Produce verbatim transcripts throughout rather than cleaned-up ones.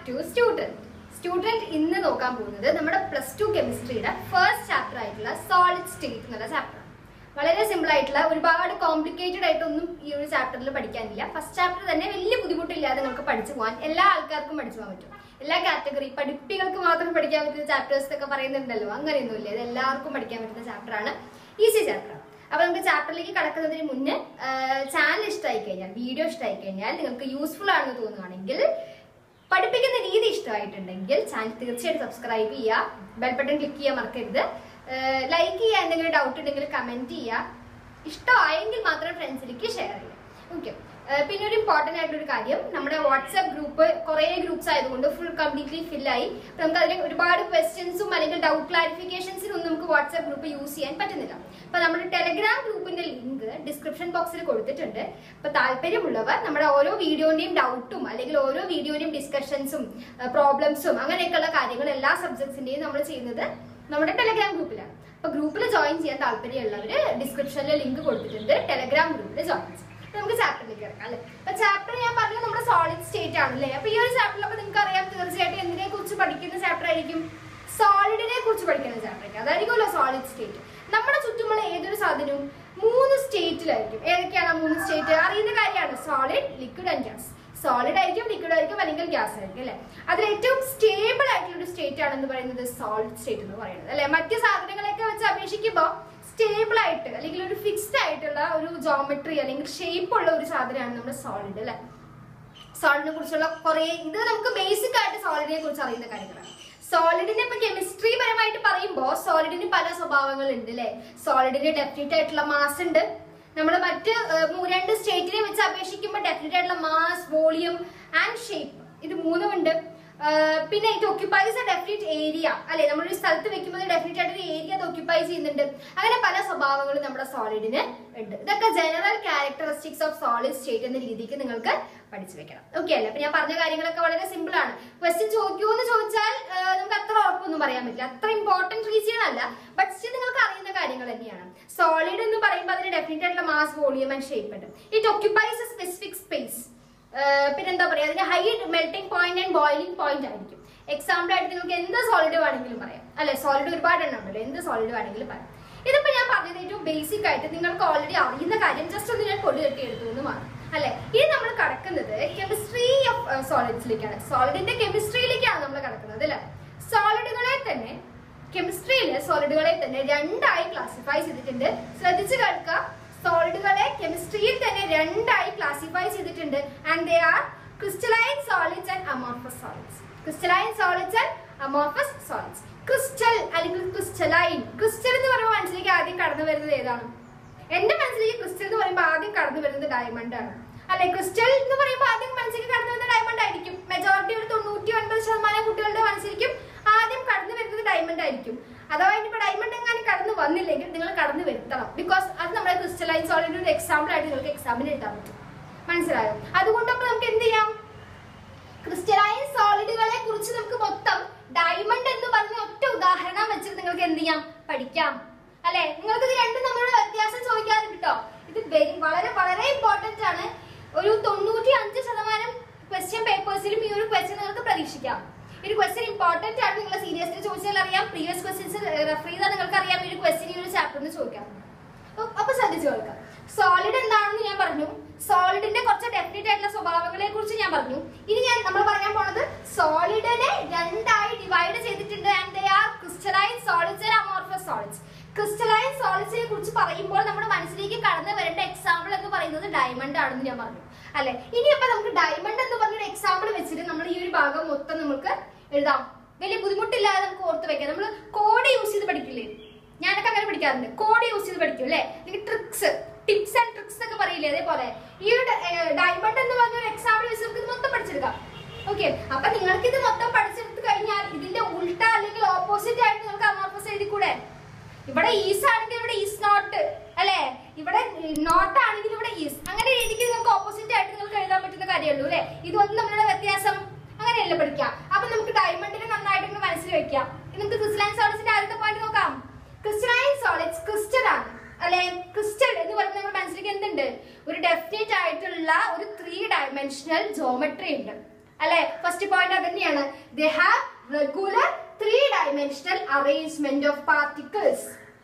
to student. Student ഇന്ന് നോക്കാൻ പോകുന്നത് നമ്മുടെ പ്ലസ് ടു കെമിസ്ട്രിയുടെ ഫസ്റ്റ് ചാപ്റ്റർ ആയിട്ടുള്ള സോളിഡ് സ്റ്റേറ്റ് എന്നുള്ള ചാപ്റ്റർ. വളരെ സിമ്പിൾ ആയിട്ടുള്ള ഒരുപാട് കോംപ്ലിക്കേറ്റഡ് ആയിട്ടൊന്നും ഈ ഒരു ചാപ്റ്ററിൽ പഠിക്കാനില്ല. ഫസ്റ്റ് ചാപ്റ്റർ തന്നെ വലിയ ബുദ്ധിമുട്ടില്ലാതെ നിങ്ങൾക്ക് പഠിച്ചു പോകാൻ എല്ലാ ആൾക്കാർക്കും പഠിച്ചു പോകാൻ പറ്റും. എല്ലാ കാറ്റഗറി പഠിപ്പികൾക്ക് മാത്രം പഠിക്കാൻ പറ്റുന്ന ചാപ്റ്റേഴ്സ് ഒക്കെ പറയുന്നുണ്ടല്ലോ, അങ്ങനെയൊന്നുമില്ല. ഇത് എല്ലാവർക്കും പഠിക്കാൻ പറ്റുന്ന ചാപ്റ്റർ ആണ്, ഈസി ചാപ്റ്റർ. അപ്പൊ നമുക്ക് ചാപ്റ്ററിലേക്ക് കടക്കുന്നതിന് മുന്നേ ചാനൽ ഇഷ്ടമായി കഴിഞ്ഞാൽ, വീഡിയോ ഇഷ്ടമായി കഴിഞ്ഞാൽ, നിങ്ങൾക്ക് യൂസ്ഫുൾ ആണെന്ന് തോന്നുകയാണെങ്കിൽ, പഠിപ്പിക്കുന്ന രീതി ഇഷ്ടമായിട്ടുണ്ടെങ്കിൽ ചാനൽ തീർച്ചയായിട്ടും സബ്സ്ക്രൈബ് ചെയ്യുക, ബെൽ ബട്ടൺ ക്ലിക്ക് ചെയ്യാൻ മറക്കരുത്. ലൈക്ക് ചെയ്യുക, എന്തെങ്കിലും ഡൗട്ട് ഉണ്ടെങ്കിൽ കമന്റ് ചെയ്യുക, ഇഷ്ടമായെങ്കിൽ മാത്രം ഫ്രണ്ട്സിലേക്ക് ഷെയർ ചെയ്യുക. ഓക്കെ. പിന്നെ ഒരു ഇമ്പോർട്ടന്റ് ആയിട്ടൊരു കാര്യം, നമ്മുടെ വാട്സ്ആപ്പ് ഗ്രൂപ്പ് കുറെ ഗ്രൂപ്പ്സ് ആയതുകൊണ്ട് ഫുൾ കംപ്ലീറ്റ്ലി ഫില്ലായി. നമുക്ക് അതിൽ ഒരുപാട് ക്വസ്റ്റ്യൻസും അല്ലെങ്കിൽ ഡൗട്ട് ക്ലാരിഫിക്കേഷൻസിനൊന്നും നമുക്ക് വാട്സ്ആപ്പ് ഗ്രൂപ്പ് യൂസ് ചെയ്യാൻ പറ്റുന്നില്ല. അപ്പൊ നമ്മുടെ ടെലഗ്രാം ഗ്രൂപ്പിന്റെ ലിങ്ക് ഡിസ്ക്രിപ്ഷൻ ബോക്സിൽ കൊടുത്തിട്ടുണ്ട്. അപ്പൊ താല്പര്യമുള്ളവർ നമ്മുടെ ഓരോ വീഡിയോന്റെയും ഡൗട്ടും അല്ലെങ്കിൽ ഓരോ വീഡിയോന്റെയും ഡിസ്കഷൻസും പ്രോബ്ലംസും അങ്ങനെയൊക്കെയുള്ള കാര്യങ്ങൾ എല്ലാ സബ്ജക്ട്സിന്റെയും നമ്മൾ ചെയ്യുന്നത് നമ്മുടെ ടെലഗ്രാം ഗ്രൂപ്പിലാണ്. അപ്പൊ ഗ്രൂപ്പിൽ ജോയിൻ ചെയ്യാൻ താല്പര്യമുള്ളവര് ഡിസ്ക്രിപ്ഷനിൽ ലിങ്ക് കൊടുത്തിട്ടുണ്ട്, ടെലഗ്രാം ഗ്രൂപ്പിൽ ജോയിൻ ചെയ്യാം. നമുക്ക് ചാപ്റ്ററിലേക്ക് ഇറക്കാം അല്ലെ. അപ്പൊ ചാപ്റ്റർ ഞാൻ പറഞ്ഞത് നമ്മുടെ സോളിഡ് സ്റ്റേറ്റ് ആണല്ലേ. അപ്പൊ ഈ ഒരു ചാപ്റ്ററിലൊക്കെ നിങ്ങൾക്ക് അറിയാം തീർച്ചയായിട്ടും എന്തിനെ കുറിച്ച് പഠിക്കുന്ന ചാപ്റ്റർ ആയിരിക്കും, സോളിഡിനെ കുറിച്ച് പഠിക്കുന്ന ചാപ്റ്റർ ആയിരിക്കും. അതായിരിക്കുമല്ലോ സോളിഡ് സ്റ്റേറ്റ്. നമ്മുടെ ചുറ്റുമുള്ള ഏതൊരു സാധനവും മൂന്ന് സ്റ്റേറ്റിലായിരിക്കും. ഏതൊക്കെയാണ് ആ മൂന്ന് സ്റ്റേറ്റ് അറിയുന്ന കാര്യമാണ്, solid, liquid and gas. Solid ആയിരിക്കും, ലിക്വിഡ് ആയിരിക്കും, അല്ലെങ്കിൽ ഗ്യാസ് ആയിരിക്കും അല്ലെ. അതിൽ ഏറ്റവും സ്റ്റേബിൾ ആയിട്ടുള്ള ഒരു സ്റ്റേറ്റ് ആണെന്ന് പറയുന്നത് സോളിഡ് സ്റ്റേറ്റ് എന്ന് പറയുന്നത് അല്ലെ. മറ്റു സാധനങ്ങളെയൊക്കെ വെച്ച് അപേക്ഷിക്കുമ്പോൾ സ്റ്റേബിൾ ആയിട്ട് അല്ലെങ്കിൽ ഒരു ഫിക്സ്ഡ് ആയിട്ടുള്ള ഒരു ജോമെട്രി അല്ലെങ്കിൽ ഷേപ്പ് ഉള്ള ഒരു സാധനമാണ് നമ്മുടെ സോളിഡ് അല്ലെ. സോളിഡിനെ കുറിച്ചുള്ള കുറെ ഇത് നമുക്ക് ബേസിക് ആയിട്ട് സോളിഡിനെ കുറിച്ച് അറിയുന്ന കാര്യങ്ങളാണ്. സോളിഡിനെ ഇപ്പൊ കെമിസ്ട്രി പരമായിട്ട് പറയുമ്പോൾ സോളിഡിന് പല സ്വഭാവങ്ങൾ ഉണ്ട് അല്ലെ. സോളിഡിന് ഡെഫിനറ്റ് ആയിട്ടുള്ള മാസ് ഉണ്ട്. നമ്മൾ മറ്റ് രണ്ട് സ്റ്റേറ്റിനെ വെച്ച് അപേക്ഷിക്കുമ്പോൾ ഡെഫിനറ്റ് ആയിട്ടുള്ള മാസ്, വോളിയം ആൻഡ് ഷേപ്പ്, ഇത് മൂന്നും ഉണ്ട്. പിന്നെ it occupies a definite area അല്ലെ. നമ്മളൊരു സ്ഥലത്ത് വെക്കുമ്പോൾ ഡെഫിനറ്റ് ആയിട്ട് ഒരു ഏരിയ അത് ഓക്യുപ്പൈ ചെയ്യുന്നുണ്ട്. അങ്ങനെ പല സ്വഭാവങ്ങളും നമ്മുടെ സോളിഡിന് ഉണ്ട്. ഇതൊക്കെ general characteristics of solid state എന്ന രീതിക്ക് നിങ്ങൾക്ക് പഠിച്ചു വെക്കണം. ഓക്കെ അല്ലേ. അപ്പൊ ഞാൻ പറഞ്ഞ കാര്യങ്ങളൊക്കെ വളരെ സിമ്പിൾ ആണ്. ക്വസ്റ്റ്യൻ ചോദിക്കുമോ എന്ന് ചോദിച്ചാൽ നമുക്ക് അത്ര ഉറപ്പൊന്നും പറയാൻ പറ്റില്ല, അത്ര ഇമ്പോർട്ടന്റ് റീസൺ അല്ല. ബട്ട് സ്റ്റിൽ നിങ്ങൾക്ക് അറിയുന്ന കാര്യങ്ങൾ തന്നെയാണ്. സോളിഡ് എന്ന് പറയുമ്പോൾ അതിന് ഡെഫിനറ്റ് ആയിട്ടുള്ള മാസ്, വോളിയം ആൻഡ് ഷേപ്പ് ഉണ്ട്. It occupies a specific space. പിന്നെന്താ പറയാ, അതിന്റെ high melting point and boiling point ആയിരിക്കും. എക്സാമ്പിൾ ആയിട്ട് നിങ്ങൾക്ക് എന്ത് സോളിഡ് വേണമെങ്കിലും പറയാം അല്ലെ. സോളിഡ് ഒരുപാട് എണ്ണം ഉണ്ടല്ലോ, എന്ത് സോളിഡ് വേണമെങ്കിലും പറയാം. ഇതിപ്പോ ഞാൻ പറഞ്ഞത് ഏറ്റവും ബേസിക് ആയിട്ട് നിങ്ങൾക്ക് ഓൾറെഡി അറിയുന്ന കാര്യം, ജസ്റ്റ് ഒന്ന് ഞാൻ പൊടി കെട്ടി എടുത്തു എന്ന് മാത്രം അല്ലെ. ഇനി നമ്മൾ കടക്കുന്നത് കെമിസ്ട്രി ഓഫ് സോളിഡ്സിലേക്കാണ്. സോളിഡിന്റെ കെമിസ്ട്രിയിലേക്കാണ് നമ്മൾ കടക്കുന്നത് അല്ലെ. സോളിഡുകളെ തന്നെ കെമിസ്ട്രിയിലെ സോളിഡുകളെ തന്നെ രണ്ടായി ക്ലാസിഫൈ ചെയ്തിട്ടുണ്ട്. ശ്രദ്ധിച്ചു കേൾക്കുക, സോളിഡുകളെ കെമിസ്ട്രിയിൽ തന്നെ രണ്ടായി ക്ലാസിഫൈ ചെയ്തിട്ടുണ്ട്. And they are crystalline solids and amorphous solids. Crystalline solids and amorphous solids. Crystal അല്ലെങ്കിൽ ക്രിസ്റ്റലൈൻ, ക്രിസ്റ്റൽ എന്ന് പറയുമ്പോൾ മനസ്സിലേക്ക് ആദ്യം കടന്നു വരുന്നത് ഏതാണ്? എന്റെ മനസ്സിലേക്ക് ക്രിസ്റ്റൽ എന്ന് പറയുമ്പോൾ ആദ്യം കടന്നു വരുന്നത് ഡയമണ്ട് ആണ് അല്ലെ. ക്രിസ്റ്റൽ എന്ന് പറയുമ്പോൾ ആദ്യം മനസ്സിലേക്ക് കടന്നു വരുന്നത് ഡയമണ്ട് ആയിരിക്കും. മെജോറിറ്റി ഒരു തൊണ്ണൂറ്റി ഒൻപത് ശതമാനം കുട്ടികളുടെ മനസ്സിലേക്കും ആദ്യം കടന്നു വരുന്നത് ഡയമണ്ട് ആയിരിക്കും. അഥവാ ഇനിയിപ്പോ ഡയമണ്ട് എങ്ങാനും കടന്നു വന്നില്ലെങ്കിൽ നിങ്ങൾ കടന്നു വരുത്തണം. ബിക്കോസ് അത് നമ്മുടെ ക്രിസ്റ്റലൈൻ സോളിഡിന്റെ ഒരു എക്സാമ്പിൾ ആയിട്ട് നിങ്ങൾക്ക് എക്സാമിന് എഴുതാൻ പറ്റും. മനസ്സിലായോ? അതുകൊണ്ട് അപ്പൊ നമുക്ക് എന്ത് ചെയ്യാം, ക്രിസ്റ്റലൈൻ സോളിഡുകളെ കുറിച്ച് നമുക്ക് മൊത്തം ഡയമണ്ട് എന്ന് പറഞ്ഞ ഒറ്റ ഉദാഹരണം വെച്ചിട്ട് നിങ്ങൾക്ക് എന്ത് ചെയ്യാം, പഠിക്കാം അല്ലെ. നിങ്ങൾക്ക് ഇത് രണ്ടും തമ്മിലുള്ള വ്യത്യാസം ചോദിക്കാറുണ്ട് കേട്ടോ. ഇത് വെരി വളരെ വളരെ ഇമ്പോർട്ടന്റ് ആണ്. ഒരു തൊണ്ണൂറ്റി അഞ്ച് ശതമാനം ക്വസ്റ്റ്യൻ പേപ്പേഴ്സിലും ഈ ഒരു ക്വസ്റ്റ്യൻ നിങ്ങൾക്ക് പ്രതീക്ഷിക്കാം. ഈ ഒരു ക്വസ്റ്റ്യൻ ഇമ്പോർട്ടന്റ് ആണ്. നിങ്ങൾ സീരിയസ്ലി ചോദിച്ചാൽ അറിയാം, പ്രീവിയസ് ക്വസ്റ്റ്യൻസ് റെഫർ ചെയ്താൽ നിങ്ങൾക്ക് അറിയാം ഈ ഒരു ക്വസ്റ്റ്യൻ ഈ ഒരു ചാപ്റ്ററിന് ചോദിക്കാം. അപ്പൊ ശ്രദ്ധിച്ചു കേൾക്കാം. സോളിഡ് എന്താണെന്ന് ഞാൻ പറഞ്ഞു, സോളിഡിന്റെ കുറച്ച് ഡെഫിനിറ്റ് ആയിട്ടുള്ള സ്വഭാവങ്ങളെ കുറിച്ച് ഞാൻ പറഞ്ഞു. ഇനി ഞാൻ നമ്മൾ പറയാൻ പോണത് സോളിഡിനെ രണ്ടായി ഡിവൈഡ് ചെയ്തിട്ടുണ്ട്. And they are crystalline solids and amorphous solids. Crystalline സോളിഡ്സിനെ കുറിച്ച് പറയുമ്പോൾ നമ്മുടെ മനസ്സിലേക്ക് കടന്നു വരേണ്ട എക്സാമ്പിൾ എന്ന് പറയുന്നത് ഡയമണ്ട് ആണെന്ന് ഞാൻ പറഞ്ഞു അല്ലെ. ഇനി അപ്പൊ നമുക്ക് ഡയമണ്ട് എന്ന് പറഞ്ഞൊരു എക്സാമ്പിൾ വെച്ചിട്ട് നമ്മൾ ഈ ഒരു ഭാഗം മൊത്തം നമുക്ക് എഴുതാം. വലിയ ബുദ്ധിമുട്ടില്ലാതെ നമുക്ക് ഓർത്ത് വെക്കാം. നമ്മൾ കോഡ് യൂസ് ചെയ്ത് പഠിക്കില്ലേ, ഞാനൊക്കെ അങ്ങനെ പഠിക്കാറുണ്ട്. കോഡ് യൂസ് ചെയ്ത് പഠിക്കും അല്ലെ, അല്ലെങ്കിൽ ട്രിക്സ്, ടിപ്സ് ആൻഡ് ട്രിക്സ് ഒക്കെ പറയില്ലേ, അതേപോലെ ഈ ഒരു ഡയമണ്ട് എന്ന് പറഞ്ഞ ഒരു എക്സാമ്പിൾ വെച്ച് നമുക്ക് ഇത് മൊത്തം പഠിച്ചെടുക്കാം. ഓക്കെ. അപ്പൊ നിങ്ങൾക്ക് ഇത് മൊത്തം പഠിച്ചെടുത്ത് കഴിഞ്ഞാൽ ഇതിന്റെ ഉൾട്ട അല്ലെങ്കിൽ ഓപ്പോസിറ്റ് ആയിട്ട് നിങ്ങൾക്ക് അമോർഫസ് എഴുതിക്കൂടെ. ഇവിടെ ഈസ് ആണെങ്കിൽ ഇവിടെ ഈസ് നോട്ട് അല്ലെ, ഇവിടെ നോട്ട് ആണെങ്കിൽ ഇവിടെ ഈസ്, അങ്ങനെ രീതിക്ക് നിങ്ങൾക്ക് ഓപ്പോസിറ്റ് ആയിട്ട് നിങ്ങൾക്ക് എഴുതാൻ പറ്റുന്ന കാര്യമുള്ളൂ അല്ലെ. ഇതൊന്നും നമ്മളുടെ വ്യത്യാസം അങ്ങനെയല്ല പഠിക്കാം. അപ്പൊ നമുക്ക് ഡയമണ്ടിനെ നന്നായിട്ട് മനസ്സിൽ വെക്കാം. നമുക്ക് ക്രിസ്റ്റലൈൻ സോളിഡ്സിന്റെ ആദ്യത്തെ പോയിന്റ് നോക്കാം. ക്രിസ്റ്റലൈൻ സോളിഡ്സ് ക്രിസ്റ്റൽ ആണ് അല്ലെ. ക്രിസ്റ്റൽ എന്ന് പറയുമ്പോൾ നമ്മുടെ മനസ്സിലേക്ക് എന്തുണ്ട്, ഒരു ഡെഫിനറ്റ് ആയിട്ടുള്ള ഒരു ത്രീ ഡയമെൻഷണൽ ജോമെട്രി ഉണ്ട് അല്ലെ? ഫസ്റ്റ് പോയിന്റ് അത് തന്നെയാണ്. They have regular three dimensional arrangement of particles.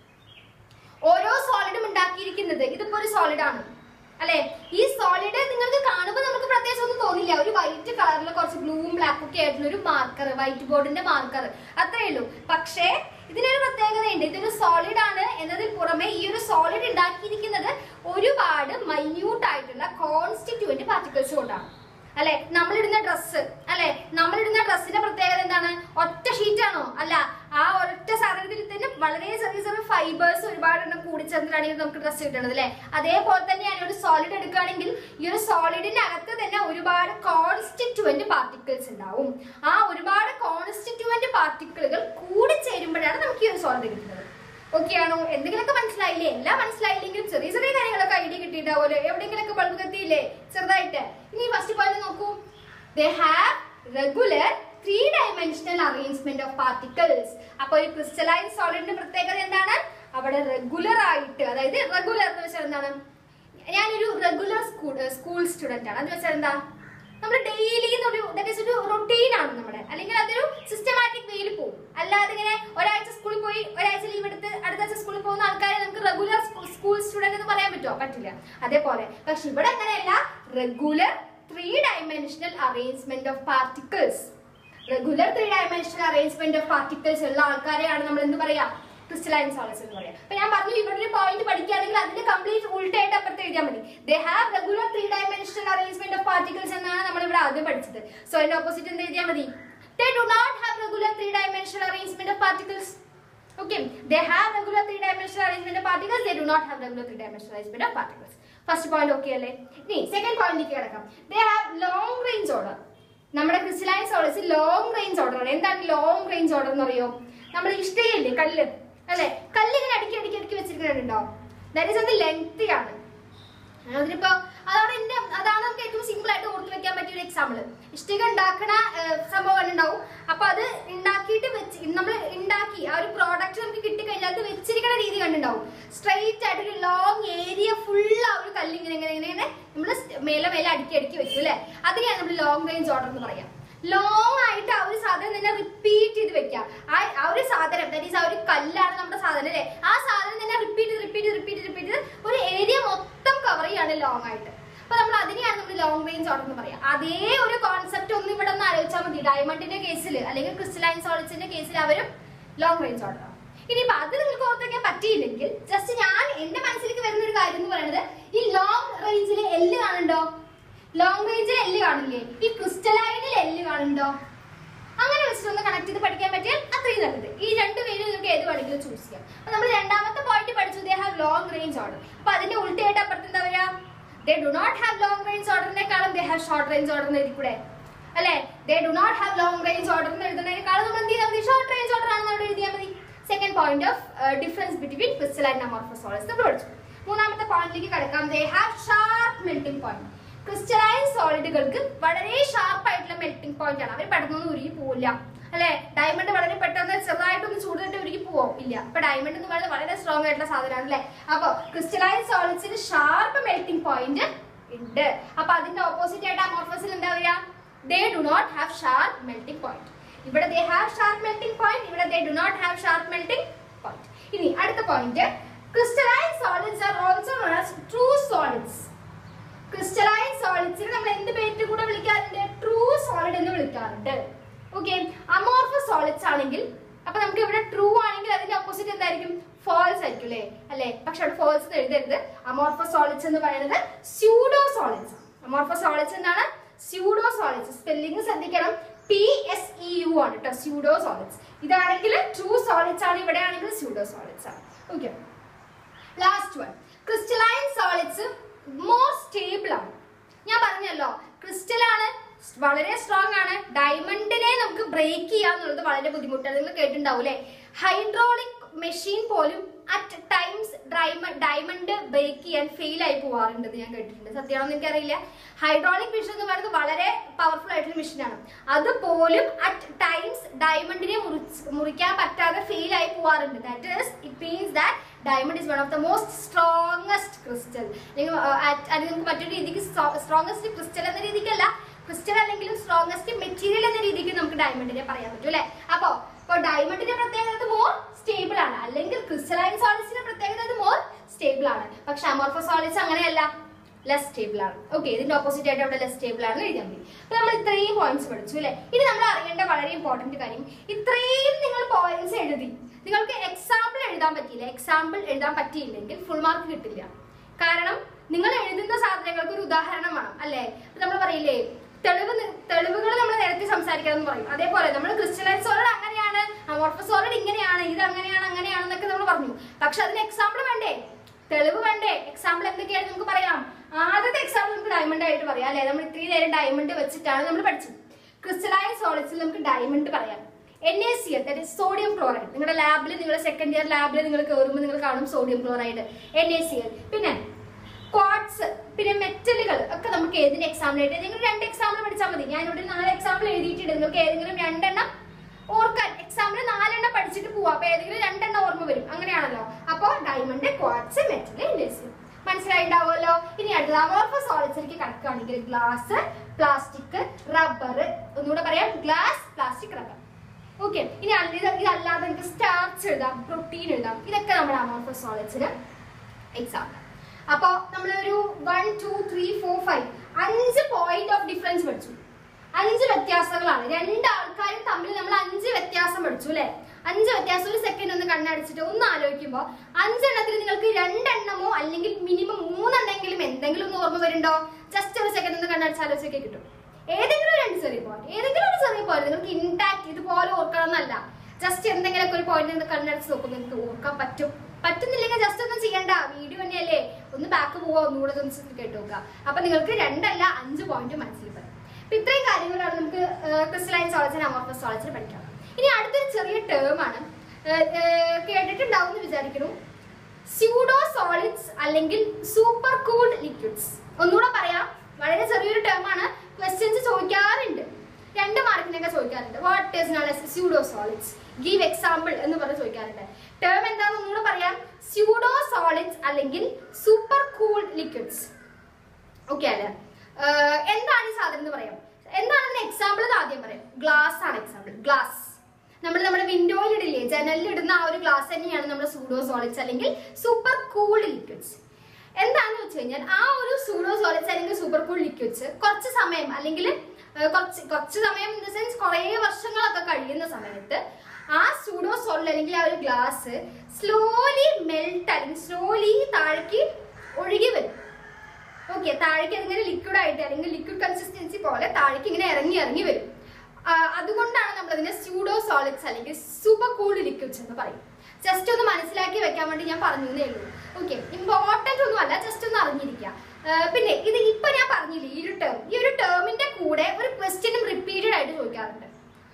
ഓരോ സോളിഡും ഉണ്ടാക്കിയിരിക്കുന്നത് ഇതിപ്പോ ഒരു സോളിഡ് ആണ് അല്ലെ? ഈ സോളിഡ് നിങ്ങൾക്ക് കാണുമ്പോൾ നമുക്ക് പ്രത്യേകിച്ച് ഒന്നും തോന്നില്ല. ഒരു വൈറ്റ് കളറിൽ കുറച്ച് ബ്ലൂവും ബ്ലാക്കും ഒക്കെ ആയിട്ടുള്ള ഒരു മാർക്കർ, വൈറ്റ് ബോർഡിന്റെ മാർക്കർ, അത്രേ ഉള്ളൂ. പക്ഷേ ഇതിനൊരു പ്രത്യേകതയുണ്ട്. ഇതൊരു സോളിഡ് ആണ് എന്നതിൽ പുറമെ ഈ ഒരു സോളിഡ് ഉണ്ടാക്കിയിരിക്കുന്നത് ഒരുപാട് മൈന്യൂട്ട് ആയിട്ടുള്ള കോൺസ്റ്റിറ്റ്യൂവന്റ് പാർട്ടിക്കിൾസ് കൊണ്ടാണ് അല്ലെ? നമ്മളിടുന്ന ഡ്രസ്സ് അല്ലെ, നമ്മളിടുന്ന ഡ്രസ്സിന്റെ പ്രത്യേകത എന്താണ്? ഒറ്റ ഷീറ്റ് ആണോ? അല്ല, ആ ഒറ്റ സാധനത്തിൽ തന്നെ വളരെ ചെറിയ ചെറിയ ഫൈബേഴ്സ് ഒരുപാട് എണ്ണം കൂടിച്ചേർന്നിട്ടാണെങ്കിൽ നമുക്ക് ഡ്രസ്സ് കിട്ടണത് അല്ലെ? അതേപോലെ തന്നെയാണ് ഒരു സോളിഡ് എടുക്കുകയാണെങ്കിൽ ഈ ഒരു സോളിഡിന്റെ അകത്ത് തന്നെ ഒരുപാട് കോൺസ്റ്റിറ്റ്യൂവന്റ് പാർട്ടിക്കിൾസ് ഉണ്ടാവും. ആ ഒരുപാട് കോൺസ്റ്റിറ്റ്യൂവന്റ് പാർട്ടിക്കിളുകൾ കൂടിച്ചേരുമ്പോഴാണ് നമുക്ക് ഈ ഒരു സോളിഡ് കിട്ടുന്നത്. ഓക്കെ ആണോ? എന്തെങ്കിലുമൊക്കെ മനസ്സിലായില്ലേ? എല്ലാം മനസ്സിലായില്ലെങ്കിലും ചെറിയ ചെറിയ കാര്യങ്ങളൊക്കെ ഐഡിയ കിട്ടിയിട്ടാവുമല്ലോ. എവിടെയെങ്കിലൊക്കെ ബൾബ് കത്തിയില്ലേ ചെറുതായിട്ട്? ഇനി ഫസ്റ്റ് പോയിന്റ് നോക്കൂ. They have regular three dimensional arrangement of particles. അപ്പൊ ഒരു ക്രിസ്റ്റലൈൻ സോളിഡിന്റെ പ്രത്യേകത എന്താണ്? അവിടെ റെഗുലർ ആയിട്ട്, അതായത് റെഗുലർ എന്ന് വെച്ചാൽ എന്താണ്? ഞാനൊരു റെഗുലർ സ്കൂൾ സ്കൂൾ സ്റ്റുഡന്റ് ആണ്. അത് വെച്ചാൽ എന്താ? നമ്മൾ ഡെയിലി ഒരു ഒരു റൊട്ടീൻ ആണ് നമ്മുടെ, അല്ലെങ്കിൽ അതൊരു സിസ്റ്റമാറ്റിക് വേയിൽ പോകും. അല്ലാതെ ഇങ്ങനെ ഒരാഴ്ച സ്കൂളിൽ പോയി ഒരാഴ്ച ലീവ് എടുത്ത് അടുത്ത ആഴ്ച സ്കൂളിൽ പോകുന്ന ആൾക്കാരെ നമുക്ക് റെഗുലർ സ്കൂൾ സ്റ്റുഡന്റ് എന്ന് പറയാൻ പറ്റുമോ? പറ്റില്ല. അതേപോലെ പക്ഷെ ഇവിടെ അങ്ങനെയല്ല. Regular three dimensional arrangement of particles. Regular three dimensional arrangement of particles ഉള്ള ആൾക്കാരെയാണ് നമ്മൾ എന്ത് പറയാ? ക്രിസ്റ്റലൈൻ സോളിഡ്സ് എന്ന് പറയാം. അപ്പൊ ഞാൻ പറഞ്ഞു ഇവിടെ ഒരു പോയിന്റ് പഠിക്കുകയാണെങ്കിൽ അതിന്റെ കംപ്ലീറ്റ് ഉൾട്ടായിട്ട് അപ്പുറത്ത് എഴുതിയാൽ മതി. They have regular three dimensional arrangement of particles എന്നാണ് നമ്മൾ ഇവിടെ ആദ്യം പഠിച്ചത്. സോ അതിന്റെ ഓപ്പോസിറ്റ് എന്ത് എഴുതിയാൽ മതി? They do not have regular three dimensional arrangement of particles. Okay, they have regular three dimensional arrangement of particles. They do not have regular three dimensional arrangement of particles. First point okay അല്ലേ? ഇനി second പോയിന്റിലേക്ക് കിടക്കാം. They have long range order. നമ്മുടെ crystalline solids long range order ആണ്. എന്താണ് long range order എന്ന് അറിയോ? നമ്മൾ ഇഷ്ടികയില്ലേ, കല്ല് അല്ലെ? കല്ലിങ്ങനെ അടുക്കി അടുക്കി അടുക്കി വെച്ചിരിക്കുന്നുണ്ടോ? ദാറ്റ് ഈസ് അത് ലെങ്തി ആണ്. അതിനിപ്പോ അതാണ് എന്റെ അതാണ് നമുക്ക് ഏറ്റവും സിമ്പിൾ ആയിട്ട് ഓർത്ത് വെക്കാൻ പറ്റിയ ഒരു എക്സാമ്പിൾ. ഇഷ്ടിക ഉണ്ടാക്കണ സംഭവം ഉണ്ടാവും. അപ്പൊ അത് ഉണ്ടാക്കിയിട്ട് വെച്ച് നമ്മൾ ഉണ്ടാക്കി ആ ഒരു പ്രോഡക്റ്റ് നമുക്ക് കിട്ടിക്കഴിഞ്ഞാൽ അത് വെച്ചിരിക്കുന്ന രീതി കണ്ടുണ്ടാവും. സ്ട്രെയിറ്റ് ആയിട്ട് ഒരു ലോങ് ഏരിയ ഫുൾ ആ ഒരു കല്ല് ഇങ്ങനെ ഇങ്ങനെ ഇങ്ങനെ നമ്മള് മേലെ മേലെ അടുക്കി അടുക്കി വെക്കും അല്ലെ? അതിനെയാണ് നമ്മൾ ലോങ് റേഞ്ച് ഓർഡർ എന്ന് പറയാം. ലോങ് ആയിട്ട് ആ ഒരു സാധനം തന്നെ റിപ്പീറ്റ് ചെയ്ത് വെക്കാം. ആ ഒരു സാധനം ദാറ്റ് ഈസ് ആ ഒരു കല്ലാണ് നമ്മുടെ സാധനം അല്ലെ? ആ സാധനം തന്നെ റിപ്പീറ്റ് റിപ്പീറ്റ് റിപ്പീറ്റ് റിപ്പീറ്റ് ഒരു ഏരിയ മൊത്തം കവർ ചെയ്യാണ് ലോങ് ആയിട്ട്. അപ്പൊ നമ്മൾ അതിനെയാണ് നമ്മൾ ലോങ് റേഞ്ച് ഓർഡർ എന്ന് പറയാം. അതേ ഒരു കോൺസെപ്റ്റ് ഒന്നും ഇവിടെ ഒന്ന് ആലോചിച്ചാൽ മതി. ഡയമണ്ടിന്റെ കേസിൽ അല്ലെങ്കിൽ ക്രിസ്റ്റലൈൻ സോളിഡ്സിന്റെ കേസിൽ അവരും ലോങ് റേഞ്ച് ഓർഡർ ആണ്. ഇനിയിപ്പോ അത് നിങ്ങൾക്ക് ഓർത്ത് വെക്കാൻ പറ്റിയില്ലെങ്കിൽ ജസ്റ്റ് ഞാൻ എന്റെ മനസ്സിലേക്ക് വരുന്ന ഒരു കാര്യം എന്ന് പറയുന്നത്, ഈ ലോങ് റേഞ്ചിൽ എല്ല് കാണുന്നുണ്ടോ? ലോങ് റേഞ്ചിൽ എല്ല് കാണില്ലേ? ഈ ക്രിസ്റ്റലൈനിൽ എല്ല് കാണുന്നുണ്ടോ? അങ്ങനെ വെച്ചിട്ടൊന്ന് കണക്ട് ചെയ്ത് പഠിക്കാൻ പറ്റിയാൽ അത്രയും നല്ലത്. ഈ രണ്ട് പേരും നിങ്ങൾക്ക് ഏത് വേണമെങ്കിലും ചൂസ് ചെയ്യാം. അപ്പൊ നമ്മൾ രണ്ടാമത്തെ പോയിന്റ് പഠിച്ചു, they have long range order. അപ്പൊ അതിന്റെ ഉൾട്ടയായിട്ട് അപ്പുറത്ത് എന്താ പറയാ? They do not have long range ഓർഡറിനെക്കാളും they have short range order എന്ന് എഴുതിക്കൂടെ അല്ലെ? They do not have long range order എന്ന് എഴുതുന്നതിനേക്കാളും നമ്മൾ എന്ത് ചെയ്താൽ മതി? ഷോർട്ട് റേഞ്ച് ഓർഡർ ആണെന്ന് അവിടെ എഴുതിയാൽ മതി. Second point of difference between crystalline and amorphous solids നമ്മൾ പഠിച്ചു. മൂന്നാമത്തെ പോയിന്റിലേക്ക് കടക്കാം. They have sharp melting point. Crystalline സോളിഡുകൾക്ക് വളരെ ഷാർപ്പ് ആയിട്ടുള്ള മെൽറ്റിംഗ് പോയിന്റ് ആണ്. അവർ പെട്ടെന്നൊന്നും ഉരുകി പോവില്ല അല്ലെ? ഡയമണ്ട് വളരെ പെട്ടെന്ന് ചെറുതായിട്ടൊന്ന് ചൂടിട്ട് ഉരുകി പോവോ? ഇല്ല. അപ്പൊ ഡയമണ്ട് എന്ന് പറയുന്നത് വളരെ സ്ട്രോങ് ആയിട്ടുള്ള സാധനമാണ് അല്ലെ? അപ്പൊ ക്രിസ്റ്റലൈൻ സോളിഡ്സിന് ഷാർപ്പ് മെൽറ്റിംഗ് പോയിന്റ് ഉണ്ട്. അപ്പൊ അതിന്റെ ഓപ്പോസിറ്റ് ആയിട്ട് അമോർഫസിൽ എന്താ പറയാ? They do not have sharp melting point. ഇവിടെ they have sharp melting point, ഇവിടെ they do not have sharp melting point. ഇനി അടുത്ത point, crystalline solids are also known as true solids. Crystalline സോളിഡ്സിനെ നമ്മൾ എന്ത് പേരിട്ട് കൂടെ വിളിക്കാറുണ്ട്? ട്രൂ സോളിഡ് എന്ന് വിളിക്കാറുണ്ട്. ഓക്കെ, അമോർഫസ് സോളിഡ്സ് ആണെങ്കിൽ അപ്പൊ നമുക്ക് ഇവിടെ ട്രൂ ആണെങ്കിൽ അതിന്റെ ഓപ്പോസിറ്റ് എന്തായിരിക്കും? ഫോൾസ് ആയിരിക്കും അല്ലേ? അല്ലെ? പക്ഷെ അവിടെ ഫോൾസ് എഴുതരുത്. അമോർഫസ് സോളിഡ്സ് എന്ന് പറയുന്നത് സ്യൂഡോ സോളിഡ്സ്. അമോർഫസ് സോളിഡ്സ് എന്താണ്? Pseudo solids. സ്പെല്ലിംഗ് ശ്രദ്ധിക്കണം. പി എസ് ഇ യു ആണ് കേട്ടോ, സ്യൂഡോ സോളിഡ്സ്. ഇതാണെങ്കിൽ ട്രൂ സോളിഡ്സ് ആണ്, ഇവിടെ ആണെങ്കിൽ സ്യൂഡോ സോളിഡ്സ് ആണ്. Okay, last one, crystalline solids more stable ആണ്. ഞാൻ പറഞ്ഞല്ലോ ക്രിസ്റ്റൽ ആണ്, വളരെ സ്ട്രോങ് ആണ്. ഡയമണ്ടിനെ നമുക്ക് ബ്രേക്ക് ചെയ്യാന്നുള്ളത് വളരെ ബുദ്ധിമുട്ടാണ്. നിങ്ങൾ കേട്ടിട്ടുണ്ടാവും അല്ലെ? ഹൈഡ്രോളിക് മെഷീൻ പോലും അറ്റ് ടൈംസ് ഡയമണ്ട് ബ്രേക്ക് ചെയ്യാൻ ഫെയിൽ ആയി പോവാറുണ്ടെന്ന് ഞാൻ കേട്ടിട്ടുണ്ട്. സത്യമാണെന്ന് എനിക്കറിയില്ല. ഹൈഡ്രോളിക് മെഷീൻ എന്ന് പറയുന്നത് വളരെ പവർഫുൾ ആയിട്ടുള്ള മെഷീനാണ്. അതുപോലും അറ്റ് ടൈംസ് ഡയമണ്ടിനെ മുറിക്കാൻ പറ്റാതെ ഫെയിൽ ആയി പോവാറുണ്ട്. That is it means that diamond is one of the most strongest crystal. അല്ലെങ്കിൽ അത് നിങ്ങൾക്ക് മറ്റൊരു രീതിക്ക് സ്ട്രോങ്ങസ്റ്റ് ക്രിസ്റ്റൽ എന്ന രീതിക്കല്ല, ക്രിസ്റ്റൽ അല്ലെങ്കിലും സ്ട്രോങ്സ്റ്റ് മെറ്റീരിയൽ എന്ന രീതിക്ക് നമുക്ക് ഡയമണ്ടിനെ പറയാൻ പറ്റും അല്ലെ. അപ്പൊ ഇപ്പൊ ഡയമണ്ടിന്റെ പ്രത്യേകത മോർ സ്റ്റേബിൾ ആണ്, അല്ലെങ്കിൽ ക്രിസ്റ്റലൈൻ സോളിഡ്സിന്റെ പ്രത്യേകത മോർ സ്റ്റേബിൾ ആണ്. പക്ഷെ അമോർഫസ് സോളിഡ്സ് അങ്ങനെയല്ല, ലെസ് സ്റ്റേബിൾ ആണ്. ഓക്കെ, ഇതിന്റെ ഓപ്പോസിറ്റ് ആയിട്ട് അവിടെ ലെസ് സ്റ്റേബിൾ ആണ് എഴുതിയാൽ മതി. അപ്പൊ നമ്മൾ ഇത്രയും പോയിന്റ്സ് പഠിച്ചു അല്ലെ. ഇനി നമ്മൾ അറിയേണ്ട വളരെ ഇമ്പോർട്ടന്റ് കാര്യം, ഇത്രയും നിങ്ങൾ പോയിന്റ്സ് എഴുതി നിങ്ങൾക്ക് എക്സാമ്പിൾ എഴുതാൻ പറ്റിയില്ല, എക്സാമ്പിൾ എഴുതാൻ പറ്റിയില്ലെങ്കിൽ ഫുൾ മാർക്ക് കിട്ടില്ല. കാരണം നിങ്ങൾ എഴുതുന്ന സാധനങ്ങൾക്ക് ഒരു ഉദാഹരണം വേണം അല്ലെ. നമ്മൾ പറയില്ലേ തെളിവ് തെളിവുകൾ നമ്മൾ നേരത്തെ സംസാരിക്കാമെന്ന് പറയും. അതേപോലെ നമ്മൾ ക്രിസ്റ്റലൈൻ സോളിഡ് അങ്ങനെയാണ്, അമോർഫസ് സോളിഡ് ഇങ്ങനെയാണ്, ഇത് അങ്ങനെയാണ് അങ്ങനെയാണെന്നൊക്കെ നമ്മൾ പറഞ്ഞു. പക്ഷെ അതിന് എക്സാമ്പിൾ വേണ്ടേ, തെളിവ് വേണ്ടേ? എക്സാമ്പിൾ എന്തൊക്കെയാണ് നമുക്ക് പറയാം. ആദ്യത്തെ എക്സാമ്പിൾ നമുക്ക് ഡയമണ്ട് ആയിട്ട് പറയാം അല്ലെ. നമ്മൾ ഇത്രയും നേരം ഡയമണ്ട് വെച്ചിട്ടാണ് നമ്മൾ പഠിച്ചത്. ക്രിസ്റ്റലൈൻ സോളിഡ്സിൽ നമുക്ക് ഡയമണ്ട് പറയാം. N A C L, that is sodium chloride. നിങ്ങളുടെ ലാബിൽ, നിങ്ങളുടെ സെക്കൻഡ് ഇയർ ലാബിൽ നിങ്ങൾ കയറുമ്പോൾ നിങ്ങൾ കാണും sodium chloride, N A C L. പിന്നെ ക്വാർട്സ്, പിന്നെ മെറ്റലുകൾ ഒക്കെ നമുക്ക് ഏതിന്റെ എക്സാമ്പിൾ ആയിട്ട്, നിങ്ങൾ രണ്ട് എക്സാമ്പിൾ പഠിച്ചാൽ മതി. ഞാൻ ഇവിടെ നാല് എക്സാമ്പിൾ എഴുതിയിട്ടുണ്ട്. നിങ്ങൾക്ക് ഏതെങ്കിലും രണ്ടെണ്ണം ഓർക്കാൻ, എക്സാമ്പിൾ നാലെണ്ണം പഠിച്ചിട്ട് പോവാം. അപ്പൊ ഏതെങ്കിലും രണ്ടെണ്ണം ഓർമ്മ വരും, അങ്ങനെയാണല്ലോ. അപ്പൊ diamond, quartz, metal, N A C L മനസ്സിലായിണ്ടാവുമല്ലോ. ഇനി അടുത്തത് അമോർഫസ് സോളിഡ്സിലേക്ക് കണക്കാണെങ്കിൽ ഗ്ലാസ്, പ്ലാസ്റ്റിക്, റബ്ബർ, ഒന്നുകൂടെ പറയാം ഗ്ലാസ്, പ്ലാസ്റ്റിക്, റബ്ബർ. ഓക്കെ, ഇനി ഇതല്ലാതെ നമുക്ക് സ്റ്റാർച്ച് എഴുതാം, പ്രോട്ടീൻ എഴുതാം. ഇതൊക്കെ നമ്മുടെ അമോർഫസ് സോളിഡ്സിന് എക്സാമ്പിൾ. അപ്പൊ നമ്മളൊരു one two three four five അഞ്ച് പോയിന്റ് ഓഫ് ഡിഫറൻസ് പഠിച്ചു. അഞ്ച് വ്യത്യാസങ്ങളാണ്, രണ്ടാൾക്കാരും തമ്മിൽ നമ്മൾ അഞ്ച് വ്യത്യാസം പഠിച്ചു അല്ലെ. അഞ്ച് വ്യത്യാസം ഒരു സെക്കൻഡ് ഒന്ന് കണ്ണടച്ചിട്ട് ഒന്ന് ആലോചിക്കുമ്പോൾ അഞ്ചെണ്ണത്തിൽ നിങ്ങൾക്ക് രണ്ടെണ്ണമോ അല്ലെങ്കിൽ മിനിമം മൂന്നെണ്ണെങ്കിലും എന്തെങ്കിലും ഒന്ന് ഓർമ്മ വരുന്നുണ്ടോ? ജസ്റ്റ് ഒരു സെക്കൻഡ് ഒന്ന് കണ്ണടച്ച് ആലോചിച്ചൊക്കെ കിട്ടും. ഏതെങ്കിലും രണ്ട് ചെറിയ പോയിന്റ്, ഏതെങ്കിലും ഒരു ചെറിയ പോയിന്റ് നിങ്ങൾക്ക് ഇൻടാക്ട് ഇതുപോലെ ഓർക്കണം എന്നല്ല. ജസ്റ്റ് എന്തെങ്കിലുമൊക്കെ ഒരു പോയിന്റ് കണ്ണടച്ച് നോക്കുമ്പോൾ നിങ്ങൾക്ക് ഓർക്കാൻ പറ്റും. പറ്റുന്നില്ലെങ്കിൽ ജസ്റ്റ് ഒന്നും ചെയ്യണ്ട, വീഡിയോ തന്നെയല്ലേ, ഒന്ന് ബാക്ക് പോവാ, ഒന്നുകൂടെ ഒന്ന് കേട്ട് നോക്കുക. അപ്പൊ നിങ്ങൾക്ക് രണ്ടല്ല അഞ്ച് പോയിന്റ് മനസ്സിൽ വരും. അപ്പൊ ഇത്രയും കാര്യങ്ങളാണ് നമുക്ക് ക്രിസ്റ്റലൈൻ സോളിഡ്സിന് അമോർഫസ് സോളിഡ്സിന് പഠിക്കാം. ഇനി അടുത്തൊരു ചെറിയ ടേം ആണ്, കേട്ടിട്ടുണ്ടാവും എന്ന് വിചാരിക്കുന്നു, സ്യൂഡോ സോളിഡ്സ് അല്ലെങ്കിൽ സൂപ്പർ കൂൾഡ് ലിക്വിഡ്സ്. ഒന്നുകൂടെ പറയാം, വളരെ ചെറിയൊരു ടേം ആണ്, ക്വസ്റ്റ്യൻസ് ചോദിക്കാറുണ്ട്, രണ്ട് മാർക്കിനൊക്കെ ചോദിക്കാറുണ്ട്. What is known as pseudo solids, give example എന്ന് പറഞ്ഞ് ചോദിക്കാറുണ്ട്. ടേം എന്താണെന്ന് ഒന്നുകൂടെ പറയാം, സ്യൂഡോ സോളിഡ്സ് അല്ലെങ്കിൽ സൂപ്പർ കൂൾഡ് ലിക്വിഡ്സ്. ഓക്കെ അല്ലേ? എന്താണ് ഈ സാധനം എന്ന് പറയാം. എന്താണെന്ന് എക്സാമ്പിൾ ആദ്യം പറയാം. ഗ്ലാസ് ആണ് എക്സാമ്പിൾ. ഗ്ലാസ് നമ്മൾ നമ്മുടെ വിൻഡോയിൽ ഇടില്ലേ, ജനലിൽ ഇടുന്ന ആ ഒരു ഗ്ലാസ് തന്നെയാണ് നമ്മുടെ സ്യൂഡോ സോളിഡ്സ് അല്ലെങ്കിൽ സൂപ്പർ കൂൾഡ് ലിക്വിഡ്സ്. എന്താണെന്ന് വെച്ച് കഴിഞ്ഞാൽ ആ ഒരു സ്യൂഡോ സോളിഡ്സ് അല്ലെങ്കിൽ സൂപ്പർ കൂൾഡ് ലിക്വിഡ്സ് കുറച്ച് സമയം അല്ലെങ്കിൽ കുറച്ച് കുറച്ച് സമയം ഇൻ ദ സെൻസ് കുറേ വർഷങ്ങളൊക്കെ കഴിയുന്ന സമയത്ത് ആ സ്യൂഡോ സോളിഡ് അല്ലെങ്കിൽ ആ ഒരു ഗ്ലാസ് സ്ലോലി മെൽറ്റ് അല്ലെങ്കിൽ സ്ലോലി താഴേക്ക് ഒഴുകി വരും. ഓക്കെ, താഴേക്ക് അതിങ്ങനെ ലിക്വിഡ് ആയിട്ട് അല്ലെങ്കിൽ ലിക്വിഡ് കൺസിസ്റ്റൻസി പോലെ താഴേക്ക് ഇങ്ങനെ ഇറങ്ങി ഇറങ്ങി വരും. അതുകൊണ്ടാണ് നമ്മൾ അതിനെ സ്യൂഡോ സോളിഡ്സ് അല്ലെങ്കിൽ സൂപ്പർ കൂൾഡ് ലിക്വിഡ്സ് എന്ന് പറയും. ജസ്റ്റ് ഒന്ന് മനസ്സിലാക്കി വെക്കാൻ വേണ്ടി ഞാൻ പറഞ്ഞതേ ഉള്ളൂ. ഓക്കെ, ഇമ്പോർട്ടന്റ് ഒന്നും അല്ല, ജസ്റ്റ് ഒന്ന് അറിഞ്ഞിരിക്കുക. പിന്നെ ഇത് ഇപ്പൊ ഞാൻ പറഞ്ഞില്ലേ ഈ ഒരു ടേം, ഈ ഒരു ടേമിന്റെ കൂടെ ഒരു ക്വസ്റ്റ്യനും റിപ്പീറ്റഡ് ആയിട്ട് ചോദിക്കാറുണ്ട്.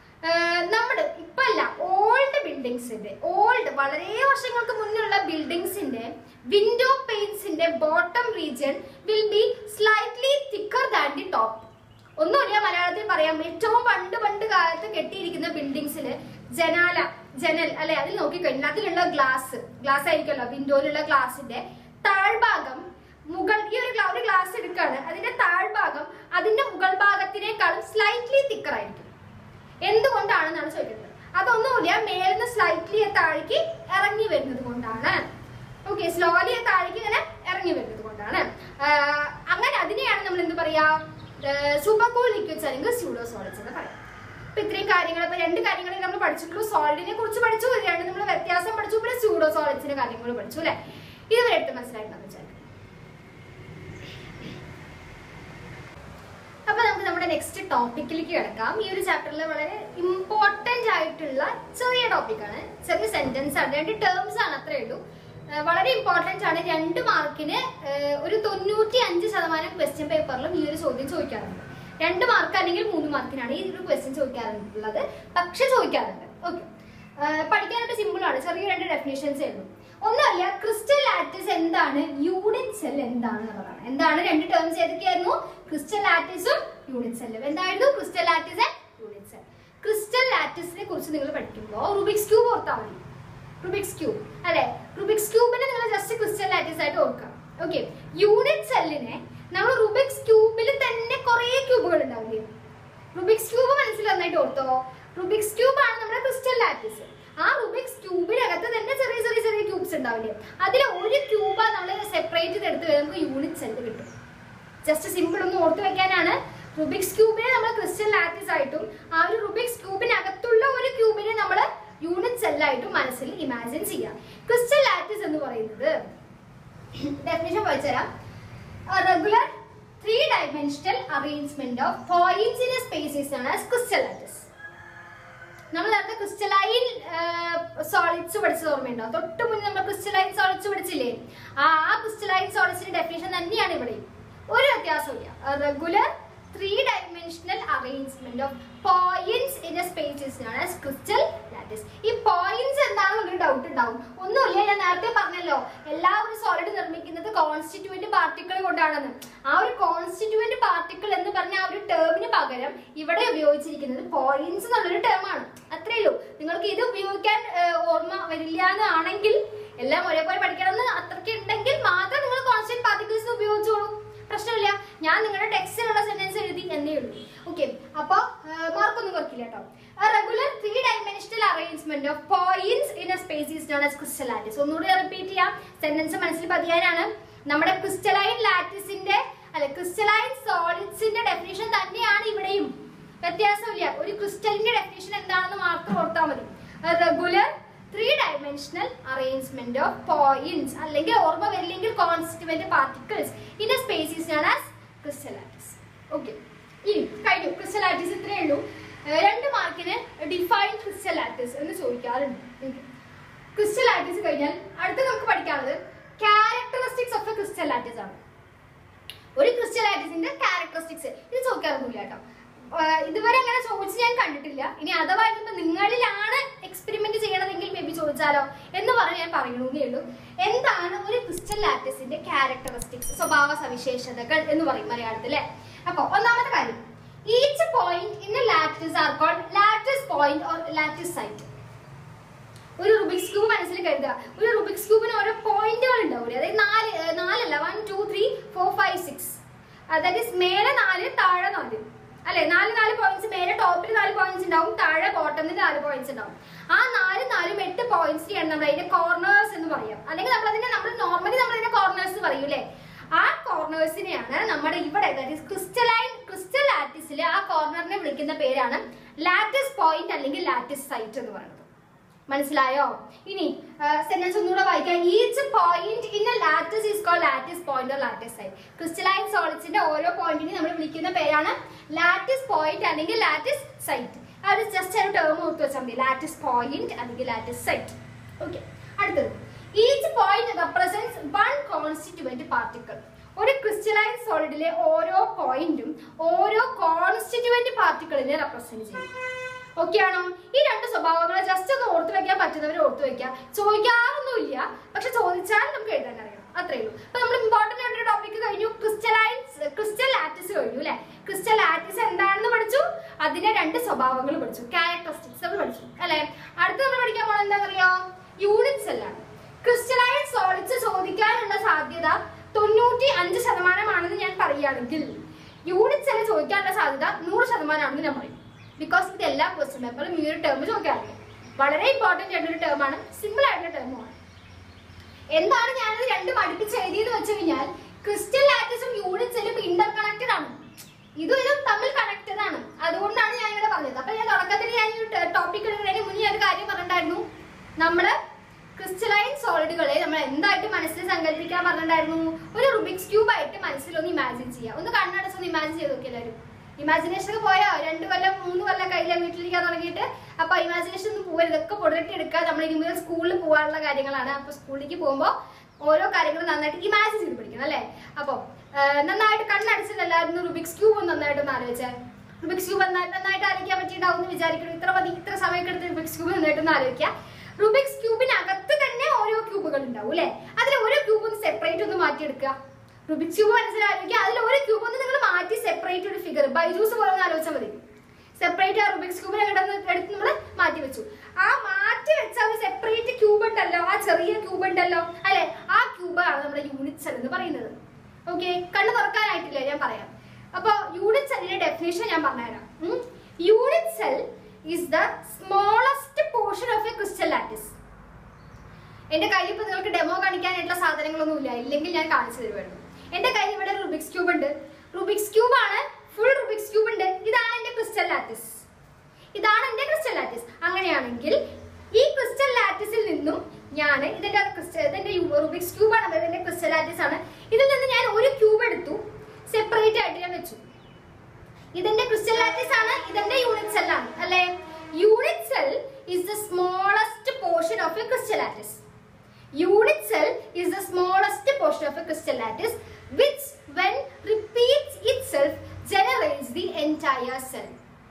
നമ്മുടെ ഇപ്പൊ അല്ല, ഓൾഡ് ബിൽഡിങ്സിന്റെ, ഓൾഡ് വളരെ വർഷങ്ങൾക്ക് മുന്നുള്ള ബിൽഡിങ്സിന്റെ വിൻഡോ പെയിൻസിന്റെ bottom region will be slightly thicker than the top. ഒന്നുമില്ല, മലയാളത്തിൽ പറയാം, ഏറ്റവും പണ്ട് പണ്ട് കാലത്ത് കെട്ടിയിരിക്കുന്ന ബിൽഡിങ്സിൽ ജനാല ജനൽ അല്ലെ, അതിൽ നോക്കിക്കഴിഞ്ഞാൽ അതിലുള്ള ഗ്ലാസ് ഗ്ലാസ് ആയിരിക്കുമല്ലോ, വിൻഡോയിലുള്ള ഗ്ലാസിന്റെ താഴ്ഭാഗം മുകൾ, ഈ ഒരു ഒരു ഗ്ലാസ് എടുക്കുകയാണ്, അതിന്റെ താഴ്ഭാഗം അതിന്റെ മുകൾ ഭാഗത്തിനേക്കാളും സ്ലൈറ്റ്ലി തിക്കർ ആയിരിക്കും. എന്തുകൊണ്ടാണെന്നാണ് ചോദിക്കുന്നത്. അതൊന്നുമില്ല, മേലിന്ന് സ്ലൈറ്റ്ലി താഴേക്ക് ഇറങ്ങി വരുന്നത് കൊണ്ടാണ്. ഓക്കെ, സ്ലോലി താഴേക്ക് ഇങ്ങനെ ഇറങ്ങി വരുന്നത് കൊണ്ടാണ്. അങ്ങനെ അതിനെയാണ് നമ്മൾ എന്ത് പറയാ, സൂപ്പർ കൂൾ ലിക്വിഡ്സ് അല്ലെങ്കിൽ സ്യൂഡോ സോളിഡ്സ് എന്ന് പറയാം. അപ്പൊ ഇത്രയും കാര്യങ്ങൾ, ഇപ്പൊ രണ്ട് കാര്യങ്ങളെ നമ്മൾ പഠിച്ചിട്ടുള്ളൂ. സോളിഡിനെ കുറിച്ച് പഠിച്ചു, രണ്ട് നമ്മൾ വ്യത്യാസം പഠിച്ചു, പിന്നെ സ്യൂഡോ സോളിഡ്സിന്റെ കാര്യങ്ങൾ പഠിച്ചു അല്ലെ. ഇതുവരെ എടുത്ത് മനസ്സിലായിട്ടുണ്ടെന്ന് വിചാരിക്കും. അപ്പൊ നമുക്ക് നമ്മുടെ നെക്സ്റ്റ് ടോപ്പിക്കിലേക്ക് കിടക്കാം. ഈ ഒരു ചാപ്റ്ററിൽ വളരെ ഇമ്പോർട്ടന്റ് ആയിട്ടുള്ള ചെറിയ ടോപ്പിക്കാണ്, ചെറിയ സെന്റൻസ് ആണ്, രണ്ട് ടേംസ് ആണ്, അത്രേ ഉള്ളൂ. വളരെ ഇമ്പോർട്ടന്റ് ആണ്. രണ്ട് മാർക്കിന് ഒരു തൊണ്ണൂറ്റി അഞ്ച് ശതമാനം ക്വസ്റ്റ്യൻ പേപ്പറിലും ഈ ഒരു ചോദ്യം ചോദിക്കാറുണ്ട്. രണ്ട് മാർക്ക് അല്ലെങ്കിൽ മൂന്ന് മാർക്കിനാണ് ഈ ഒരു ക്വസ്റ്റ്യൻ ചോദിക്കാറുള്ളത്, പക്ഷെ ചോദിക്കാറുണ്ട്. ഓക്കെ, പഠിക്കാനായിട്ട് സിമ്പിൾ ആണ്. ചെറിയ രണ്ട് ഡെഫിനേഷൻസ് ആയിരുന്നു. ഒന്നല്ല, ക്രിസ്റ്റൽ ലാറ്റിസ് എന്താണ്, യൂണിറ്റ് സെൽ എന്താണ് എന്നുള്ളതാണ്. എന്താണ് രണ്ട് ടേംസ് ഏതൊക്കെയായിരുന്നു? ക്രിസ്റ്റൽ ലാറ്റിസും യൂണിറ്റ് സെല്ലും. എന്തായിരുന്നു? Crystal lattice and unit cell. Crystal ലാറ്റിസിനെ കുറിച്ച് നിങ്ങൾ പഠിക്കുമ്പോൾ റുബിക്സ് ക്യൂബ് ഓർത്താൽ മതി. റുബിക്സ് ക്യൂബ് അല്ലെ, റുബിക്സ് ക്യൂബിനെ നിങ്ങൾ ജസ്റ്റ് ക്രിസ്റ്റൽ ലാറ്റിസ് ആയിട്ട് ഓർക്കാം. ഓക്കെ, യൂണിറ്റ് സെല്ലിനെ നമ്മൾ റുബിക്സ് ക്യൂബിൽ തന്നെ കുറെ ക്യൂബുകൾ ഉണ്ടാവില്ലേ? റുബിക്സ് ക്യൂബ് മനസ്സിൽ നന്നായിട്ട് ഓർത്തോ. റുബിക്സ് ക്യൂബ് ആണ് നമ്മുടെ ക്രിസ്റ്റൽ ലാറ്റിസ്. ആ റുബിക്സ് ക്യൂബിനകത്ത് തന്നെ ചെറിയ ചെറിയ ചെറിയ ക്യൂബ്സ് ഉണ്ടാവില്ലേ? അതിൽ ഒരു ക്യൂബ് നമ്മൾ സെപ്പറേറ്റ് ചെയ്തെടുത്ത് നമുക്ക് യൂണിറ്റ് സെൽ കിട്ടും. ജസ്റ്റ് സിമ്പിൾ ഒന്ന് ഓർത്ത് വെക്കാനാണ്. റുബിക്സ് ക്യൂബിനെ നമ്മൾ ക്രിസ്റ്റൽ ലാറ്റിസ് ആയിട്ടും ആ ഒരു റുബിക്സ് ക്യൂബിനകത്തുള്ള ഒരു ക്യൂബിനെ നമ്മൾ യൂണിറ്റ് സെല്ലായിട്ടും മനസ്സിൽ ഇമാജിൻ ചെയ്യാം. ക്രിസ്റ്റൽ ലാറ്റിസ് എന്ന് പറയുന്നത് ഡെഫിനിഷൻ വായിച്ചുതരാം. Regular three dimensional arrangement of points in a space is known as crystal lattice. നമ്മൾ നേരത്തെ ക്രിസ്റ്റലൈൻ സോളിഡ്സ് പഠിച്ചത് ഓർമ്മയുണ്ടോ? തൊട്ട് മുന്നേ നമ്മൾ ക്രിസ്റ്റലൈൻ സോളിഡ്സ് പഠിച്ചില്ലേ? ആ ക്രിസ്റ്റലൈൻ സോളിഡ്സിന്റെ ഡെഫിനിഷൻ തന്നെയാണ് ഇവിടെ. ഒരു വ്യത്യാസമില്ല. Regular three dimensional arrangement of points in a space is known as crystal lattice. ഈ പോയിന്റ്സ് എന്താണെന്നൊരു ഡൗട്ട് ഉണ്ടാവും. ഒന്നുമില്ല, ഞാൻ നേരത്തെ പറഞ്ഞല്ലോ എല്ലാ ഒരു സോളിഡ് നിർമ്മിക്കുന്നത് കോൺസ്റ്റിറ്റ്യൂവന്റ് പാർട്ടിക്കിൾ കൊണ്ടാണെന്ന്. ആ ഒരു കോൺസ്റ്റിറ്റ്യൂവന്റ് പാർട്ടിക്കിൾ എന്ന് പറഞ്ഞ ആ ഒരു ടേമിന് പകരം ഇവിടെ ഉപയോഗിച്ചിരിക്കുന്നത് പോയിന്റ്സ് എന്നുള്ളൊരു ടേമാണ്. അത്രയേ ഉള്ളൂ. നിങ്ങൾക്ക് ഇത് ഉപയോഗിക്കാൻ ഓർമ്മ വരില്ല എന്നാണെങ്കിൽ, എല്ലാം ഒരേപോലെ പഠിക്കണം എന്ന് അത്രയ്ക്ക് ഉണ്ടെങ്കിൽ മാത്രം നിങ്ങൾ കോൺസ്റ്റന്റ് പാർട്ടിക്കിൾസ് ഉപയോഗിച്ചോളൂ, പ്രശ്നമില്ല. ഞാൻ നിങ്ങളുടെ ടെക്സ്റ്റിലുള്ള സെന്റൻസ് എഴുതി എന്നേ ഉള്ളൂ. ഓക്കെ, അപ്പൊ മാർക്കൊന്നും കുറയ്ക്കില്ല കേട്ടോ. Regular three dimensional arrangement of points in a space is known as crystal lattice. ഒന്നുകൂടി റിപ്പീറ്റ് ചെയ്യാം, സെന്റൻസ് മനസ്സിൽ പതിയാനാണ്. നമ്മുടെ ക്രിസ്റ്റലൈൻ ലാറ്റിസിന്റെ അല്ല ക്രിസ്റ്റലൈൻ സോളിഡ്സിന്റെ ഡെഫിനിഷൻ തന്നെയാണ് ഇവിടെയും. വ്യത്യാസമില്ല. ഒരു ക്രിസ്റ്റലിന്റെ ഡെഫിനിഷൻ എന്താണെന്ന് മാത്രം ഓർത്താൽ മതി. Regular three dimensional arrangement of points, അല്ലെങ്കിൽ ഓർമ്മ വരില്ലെങ്കിൽ constituent particles in a space is known as crystal lattice. Okay, ഇനി കഴിഞ്ഞു. ക്രിസ്റ്റൽ ലാറ്റിസ് ഇത്രയേ ഉള്ളൂ. രണ്ട് മാർക്കിന് ഡിഫൈൻ ക്രിസ്റ്റൽ ലാറ്റിസ് എന്ന് ചോദിക്കാറുണ്ട്. ക്രിസ്റ്റൽ ലാറ്റിസ് കഴിഞ്ഞാൽ അടുത്ത് നമുക്ക് പഠിക്കാനുള്ളത് characteristics of a crystal lattice ആണ്. ഒരു ക്രിസ്റ്റൽ ലാറ്റിസിന്റെ ക്യാരക്ടറിസ്റ്റിക്സ് ഇത് ചോദിക്കാറൊന്നുമില്ല കേട്ടോ. ഇതുവരെ അങ്ങനെ ചോദിച്ച് ഞാൻ കണ്ടിട്ടില്ല. ഇനി അഥവാ ഇനിയിപ്പോ നിങ്ങളിലാണ് എക്സ്പെരിമെന്റ് ചെയ്യണതെങ്കിൽ മേ ബി ചോദിച്ചാലോ എന്ന് പറഞ്ഞ് ഞാൻ പറയണമെന്നേ ഉള്ളൂ. എന്താണ് ഒരു ക്രിസ്റ്റൽ ലാറ്റിസിന്റെ ക്യാരക്ടറിസ്റ്റിക്സ്, സ്വഭാവ സവിശേഷതകൾ എന്ന് പറയും മലയാളത്തിൽ അല്ലെ? അപ്പൊ ഒന്നാമത്തെ കാര്യം, each point in a lattice are called lattice point or lattice site. ഒരു റുബിക്സ് ക്യൂബ് മനസ്സിൽ കരുതുക. ഒരു റുബിക്സ് ക്യൂബിന് ഓരോ പോയിന്റുകൾ ഉണ്ടാവില്ലേ? അതായത് നാല് നാലല്ല one two three four five six, അതായത് മേലെ നാല് താഴെ നാല് അല്ലെ? നാല് നാല് പോയിന്റ്സ്, മേലെ ടോപ്പിൽ നാല് പോയിന്റ്സ് ഉണ്ടാവും, താഴെ ബോട്ടമിൽ നാല് പോയിന്റ്സ് ഉണ്ടാവും. ആ നാല് നാലും എട്ട് പോയിന്റ്സിനെയാണ് നമ്മൾ അതിന്റെ കോർണേഴ്സ് എന്ന് പറയാം. അല്ലെങ്കിൽ നമ്മൾ അതിന്റെ നമ്മൾ നോർമലി നമ്മൾ അതിന്റെ കോർണേഴ്സ് പറയൂലേ? ആ കോർണേഴ്സിനെയാണ് നമ്മുടെ ഇവിടെ ക്രിസ്റ്റലൈൻ ക്രിസ്റ്റൽ ലാറ്റിസിലെ ആ കോർണറിനെ വിളിക്കുന്ന പേരാണ് ലാറ്റിസ് പോയിന്റ് അല്ലെങ്കിൽ ലാറ്റിസ് സൈറ്റ് എന്ന് പറയുന്നത്. മനസ്സിലായോ? ഇനി സെന്റൻസ് ഒന്നുകൂടെ വായിക്കാം. Each point in a lattice is called lattice point or lattice site. Crystalline സോളിഡ്സിന്റെ ഓരോ പോയിന്റിനെ നമ്മൾ വിളിക്കുന്ന പേരാണ് ലാറ്റിസ് പോയിന്റ് അല്ലെങ്കിൽ ലാറ്റിസ് സൈറ്റ്. അത് ജസ്റ്റ് ഒരു ടേം ഓർത്ത് വെച്ചാൽ മതി, ലാറ്റിസ് പോയിന്റ് അല്ലെങ്കിൽ ലാറ്റിസ് സൈറ്റ്. ഓക്കെ, അടുത്തത് each point represents one constituent particle. ഒരു ക്രിസ്റ്റലൈൻ സോളിഡിലെ ഓരോ പോയിന്റും ഓരോ കോൺസ്റ്റിറ്റ്യൂവന്റ് പാർട്ടിക്കിളിനെ റെപ്രസെന്റ് ചെയ്യും. ഓക്കെ ആണോ? ഈ രണ്ട് സ്വഭാവങ്ങൾ ജസ്റ്റ് ഒന്ന് ഓർത്ത് വെക്കാൻ പറ്റുന്നവർ ഓർത്ത് വെക്കാം. ചോദിക്കാറൊന്നുമില്ല, പക്ഷെ ചോദിച്ചാൽ നമുക്ക് എഴുതാൻ അറിയണം, അത്രേ ഉള്ളൂ. അപ്പൊ നമ്മൾ ഇമ്പോർട്ടന്റ് ആയിട്ടൊരു ടോപ്പിക് കഴിഞ്ഞു. ക്രിസ്റ്റലൈൻ ക്രിസ്റ്റൽ ലാറ്റിസ് കഴിഞ്ഞു അല്ലെ? ക്രിസ്റ്റൽ ലാറ്റിസ് എന്താണെന്ന് പഠിച്ചു, അതിന്റെ രണ്ട് സ്വഭാവങ്ങൾ പഠിച്ചു, ക്യാരക്ടറിസ്റ്റിക്സ് നമ്മൾ പഠിച്ചു അല്ലെ? അടുത്ത് നമ്മൾ പഠിക്കാൻ പോകുന്നത് എന്താണെന്നറിയോ? യൂണിറ്റ് സെല്ലാണ്. ക്രിസ്റ്റലൈൻ സോളിഡ്സ് ചോദിക്കാനുള്ള സാധ്യത തൊണ്ണൂറ്റി അഞ്ച് ശതമാനമാണെന്ന് ഞാൻ പറയുകയാണെങ്കിൽ യൂണിറ്റ് സെല്ല് ചോദിക്കാനുള്ള സാധ്യത നൂറ് ശതമാനമാണെന്ന് ഞാൻ പറയും. ബിക്കോസ് ഇത് എല്ലാ ക്വസ്റ്റ്യൻ പേപ്പറും ഈ ഒരു ടേം ചോദിക്കാറില്ല. വളരെ ഇമ്പോർട്ടന്റ് ആയിട്ടൊരു ടേമാണ്, സിമ്പിൾ ആയിട്ടുള്ള ടേമാണ്. എന്താണ് ഞാനത് രണ്ടും അടുപ്പിച്ച് എഴുതിയെന്ന് വെച്ച് കഴിഞ്ഞാൽ ക്രിസ്റ്റൽ ലാറ്റിസും യൂണിറ്റ് സെല്ലും ഇന്റർ കണക്റ്റഡ് ആണ്. ഇതും ഇതും തമ്മിൽ കണക്റ്റഡ് ആണ്. അതുകൊണ്ടാണ് ഞാൻ ഇവിടെ പറഞ്ഞത്. അപ്പൊ ഞാൻ തുടക്കത്തിൽ ഞാൻ ഈ ടോപ്പിക് എടുക്കുന്നതിന് മുന്നേ ഒരു കാര്യം പറഞ്ഞിട്ടുണ്ടായിരുന്നു. നമ്മള് ക്രിസ്റ്റലൈൻ സോളിഡുകളെ നമ്മൾ എന്തായിട്ട് മനസ്സിൽ സങ്കല്പിക്കാൻ പറഞ്ഞിട്ടുണ്ടായിരുന്നു? ഒരു റുബിക്സ് ക്യൂബ് ആയിട്ട് മനസ്സിലൊന്ന് ഇമാജിൻ ചെയ്യാം. ഒന്ന് കണ്ണടച്ചൊന്ന് ഇമാജിൻ ചെയ്ത് നോക്കി എല്ലാവരും. ഇമാജിനേഷൻ ഒക്കെ പോയോ? രണ്ട് കൊല്ലം മൂന്ന് കൊല്ലം കയ്യിലെ വീട്ടിലിരിക്കാൻ തുടങ്ങിയിട്ട്. അപ്പൊ ഇമാജിനേഷൻ ഒന്നും പോകരുത്, ഇതൊക്കെ പൊടിരട്ടി എടുക്കുക. നമ്മൾ ഇനി മുതൽ സ്കൂളിൽ പോകാനുള്ള കാര്യങ്ങളാണ്. അപ്പൊ സ്കൂളിലേക്ക് പോകുമ്പോൾ ഓരോ കാര്യങ്ങളും നന്നായിട്ട് ഇമാജിൻ ചെയ്ത് പഠിക്കണം അല്ലെ? അപ്പൊ നന്നായിട്ട് കണ്ണടച്ചത് എല്ലാവരും റുബിക്സ് ക്യൂബ് നന്നായിട്ട് ഒന്ന് ആലോചിച്ചാൽ റുബിക്സ് ക്യൂബ് നന്നായിട്ട് ആലോചിക്കാൻ പറ്റിയിട്ടുണ്ടാവും എന്ന് വിചാരിക്കണം. ഇത്ര മതി, ഇത്ര സമയമൊക്കെ എടുത്ത് റുബിക്സ് ക്യൂബ് നന്നായിട്ടൊന്ന് ആലോചിക്കുക. റുബിക്സ് ക്യൂബിനകത്ത് തന്നെ ഓരോ ക്യൂബുകൾ ഉണ്ടാവും അല്ലെ? അതിൽ ഓരോ ക്യൂബ് ഒന്ന് സെപ്പറേറ്റ് ഒന്ന് മാറ്റിയെടുക്കുക. റുബിക്സ് ക്യൂബ് മനസ്സിലാക്കുക. അതിൽ ഒരു ക്യൂബ് ഒന്ന് നിങ്ങൾ മാറ്റി സെപ്പറേറ്റ് ഒരു ഫിഗർ ബൈജൂസ് പോലെ ഒന്ന് ആലോചിച്ചാൽ മതി. സെപ്പറേറ്റ് ആ റുബിക്സ് ക്യൂബിനെ എടുത്ത് നമ്മൾ മാറ്റി വെച്ചു. ആ മാറ്റി വെച്ച ഒരു സെപ്പറേറ്റ് ക്യൂബ് ഉണ്ടല്ലോ, ആ ചെറിയ ക്യൂബ് ഉണ്ടല്ലോ അല്ലെ? ആ ക്യൂബാണ് നമ്മുടെ യൂണിറ്റ് സെൽ എന്ന് പറയുന്നത്. ഓക്കെ, കണ്ണ് തുറക്കാനായിട്ടില്ല, ഞാൻ പറയാം. അപ്പൊ യൂണിറ്റ് സെല്ലിന്റെ ഡെഫിനേഷൻ ഞാൻ പറഞ്ഞുതരാം. Unit cell is the smallest portion of a crystal lattice. എന്റെ കയ്യിൽ ഇപ്പൊ നിങ്ങൾക്ക് ഡെമോ കാണിക്കാനായിട്ടുള്ള സാധനങ്ങളൊന്നും ഇല്ല, ഇല്ലെങ്കിൽ ഞാൻ കാണിച്ചു തരുമായിരുന്നു. എന്റെ കയ്യിൽ ഇവിടെ റുബിക്സ് ക്യൂബ് ഉണ്ട്. റുബിക്സ് ക്യൂബ് ആണ്, ഫുൾ റുബിക്സ് ക്യൂബ് ഉണ്ട്. ഇതാണ് എന്റെ ക്രിസ്റ്റൽ ലാറ്റിസ്. ഇതാണ് എന്റെ ക്രിസ്റ്റൽ ലാറ്റിസ്. അങ്ങനെയാണെങ്കിൽ ഈ ക്രിസ്റ്റൽ ലാറ്റിസിൽ നിന്നും ഞാൻ ഇതിന്റെ ഇതിന്റെ റുബിക്സ് ക്യൂബ് ആണ്, ഇതിന്റെ ക്രിസ്റ്റൽ ലാറ്റിസ് ആണ്. ഇതിൽ നിന്ന് ഞാൻ ഒരു ക്യൂബ് എടുത്തു, സെപ്പറേറ്റ് ആയിട്ട് ഞാൻ വെച്ചു. ഇതിന്റെ ക്രിസ്റ്റൽ ലാറ്റിസ് ആണ്, ഇതിന്റെ യൂണിറ്റ് സെൽ ആണ് അല്ലെ. Unit cell is the smallest portion of a crystal lattice. Unit cell is the smallest portion of a crystal lattice which when repeats itself generates the entire cell.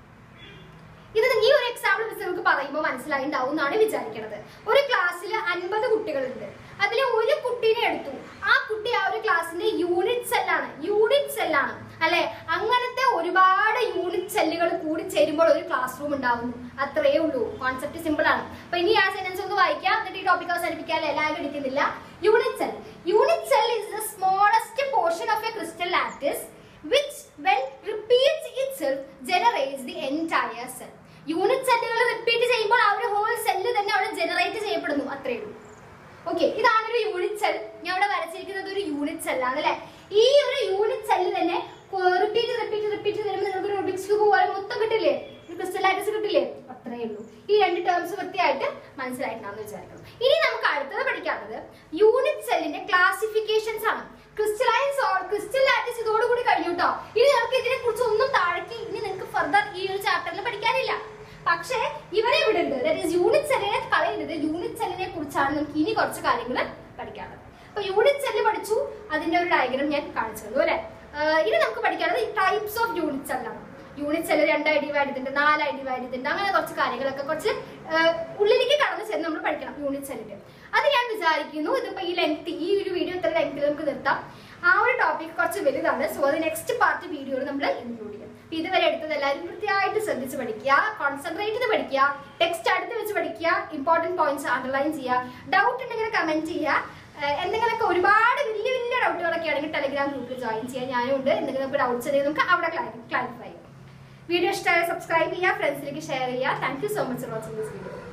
ഇത് ഈ ഒരു example വെച്ച് നമുക്ക് പറയുമ്പോൾ മനസ്സിലായിണ്ടാവും എന്നാണ് വിചാരിക്കുന്നത്. ഒരു ക്ലാസ്സിൽ അൻപത് കുട്ടികളുണ്ട്. അതിൽ ഒരു കുട്ടീനെ എടുത്തു, ആ കുട്ടി ആ ഒരു ക്ലാസ്സിന്റെ യൂണിറ്റ് സെല്ലാണ്. യൂണിറ്റ് സെല്ലാണ് അല്ലെ. അങ്ങനത്തെ ഒരുപാട് യൂണിറ്റ് സെല്ലുകൾ കൂടി ചേരുമ്പോൾ ഒരു ക്ലാസ് റൂം ഉണ്ടാവുന്നു. അത്രയേ ഉള്ളൂ. കോൺസെപ്റ്റ് സിമ്പിൾ ആണ്. അപ്പൊ ഇനി ആ സെന്റൻസ് ഒന്ന് വായിക്കാം, എന്നിട്ട് ഈ ടോപ്പിക് അവസാനിപ്പിക്കാൻ എല്ലാവരും എടുക്കുന്നില്ല. Unit cell unit cell is the smallest portion of a crystal lattice which when repeats itself generates the entire cell. Unit സെല്ലുകൾ റിപ്പീറ്റ് ചെയ്യുമ്പോൾ ആ ഒരു ഹോൾ സെല്ല് തന്നെ അവിടെ ജനറേറ്റ് ചെയ്യപ്പെടുന്നു. അത്രയേ ഉള്ളൂ. ഓക്കെ, ഇതാണ് ഒരു യൂണിറ്റ് സെൽ. ഞാൻ ഇവിടെ വരച്ചിരിക്കുന്നത് ഒരു യൂണിറ്റ് സെല്ലാണ് അല്ലെ. ഈ ഒരു യൂണിറ്റ് സെല്ല് തന്നെ റിപ്പീറ്റ് റിപ്പീറ്റ് റിപ്പീറ്റ് വരുമ്പോൾ നിങ്ങൾക്ക് ഒരു റുബിക്സ് ക്യൂബ് പോലെ മൊത്തം കിട്ടില്ലേ, ക്രിസ്റ്റൽ ലാറ്റിസ് കിട്ടില്ലേ. അത്രയേ ഉള്ളൂ. ഈ രണ്ട് ടേംസ് വൃത്തിയായിട്ട് മനസ്സിലായിട്ടാണെന്ന് വിചാരിക്കണം. ഇനി നമുക്ക് അടുത്തത് പഠിക്കാനുള്ളത് യൂണിറ്റ് സെല്ലിന്റെ ക്ലാസിഫിക്കേഷൻസ് ആണ്. ക്രിസ്റ്റലൈസ് ക്രിസ്റ്റൽ ലാറ്റിസ് ഇതോടുകൂടി കഴിഞ്ഞു കേട്ടോ. ഇനി നമുക്ക് ഇതിനെ കുറിച്ച് ഒന്നും താഴേക്ക് ഇനി നിങ്ങൾക്ക് ഫർദർ ഈ ഒരു ചാപ്റ്ററിൽ പഠിക്കാനില്ല. പക്ഷേ ഇവരെ ഇവിടെ ഉണ്ട്. ദാറ്റ് ഈസ് യൂണിറ്റ് സെല്ലിനെ കളയരുത്. യൂണിറ്റ് സെല്ലിനെ കുറിച്ചാണ് നമുക്ക് ഇനി കുറച്ച് കാര്യങ്ങൾ പഠിക്കാനുള്ളത്. അപ്പൊ യൂണിറ്റ് സെല്ല് പഠിച്ചു, അതിന്റെ ഒരു ഡയഗ്രാം ഞാൻ കാണിച്ചു തന്നു അല്ലെ. ഇനി നമുക്ക് പഠിക്കാനുള്ളത് ഈ ടൈപ്സ് ഓഫ് യൂണിറ്റ് സെല്ലാണ്. യൂണിറ്റ് സെല്ല് രണ്ടായി ഡിവൈഡ് ചെയ്തിട്ടുണ്ട്, നാലായി ഡിവൈഡ് ചെയ്തിട്ടുണ്ട്. അങ്ങനെ കുറച്ച് കാര്യങ്ങളൊക്കെ കുറച്ച് ഉള്ളിലേക്ക് കടന്നു ചെന്ന് നമ്മൾ പഠിക്കണം യൂണിറ്റ് സെല്ലിന്റെ. അത് ഞാൻ വിചാരിക്കുന്നു ഇതിപ്പോ ഈ ലെങ്ത് ഈ ഒരു വീഡിയോ ഇത്ര ലെങ്ത്തിൽ നമുക്ക് നിർത്താം. ആ ഒരു ടോപ്പിക് കുറച്ച് വലുതാണ്. സോ അത് നെക്സ്റ്റ് പാർട്ട് വീഡിയോയിൽ നമ്മൾ ഇൻക്ലൂഡ് ചെയ്യും. ഇതുവരെ എടുത്തത് എല്ലാവരും വൃത്തിയായിട്ട് ശ്രദ്ധിച്ച് പഠിക്കുക, കോൺസെൻട്രേറ്റ് ചെയ്ത് പഠിക്കുക, ടെക്സ്റ്റ് അടുത്ത് വെച്ച് പഠിക്കുക, ഇമ്പോർട്ടന്റ് പോയിന്റ്സ് അണ്ടർലൈൻ ചെയ്യുക. ഡൗട്ട് ഉണ്ടെങ്കിൽ കമന്റ് ചെയ്യുക. എന്തെങ്കിലുമൊക്കെ ഒരുപാട് വലിയ വലിയ ഡൗട്ടുകളൊക്കെ ആണെങ്കിൽ ടെലിഗ്രാം ഗ്രൂപ്പിൽ ജോയിൻ ചെയ്യാൻ ഞാനും ഉണ്ട്. എന്തെങ്കിലും നമുക്ക് ഡൗട്ട്സ് ഉണ്ടെങ്കിൽ നമുക്ക് അവിടെ ക്ലാരിഫൈ ചെയ്യാം. വീഡിയോ ഇഷ്ടമായ സബ്സ്ക്രൈബ് ചെയ്യുക, ഫ്രണ്ട്സിലേക്ക് ഷെയർ ചെയ്യുക. Thank you so much for watching this video.